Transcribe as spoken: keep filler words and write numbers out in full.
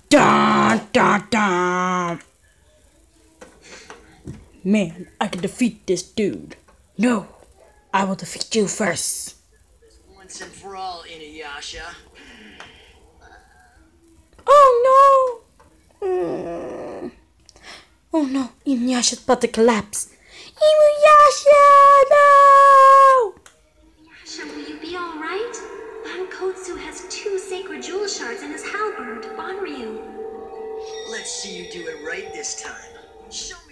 Dun, dun, dun. Man, I can defeat this dude. No, I will defeat you first. Once and for all, Inuyasha. Oh no! Mm. Oh no, Inuyasha's about to collapse. Inuyasha, no! Inuyasha, will you be alright? Bankotsu has two sacred jewel shards in his halberd, Banryu. Let's see you do it right this time. Show me.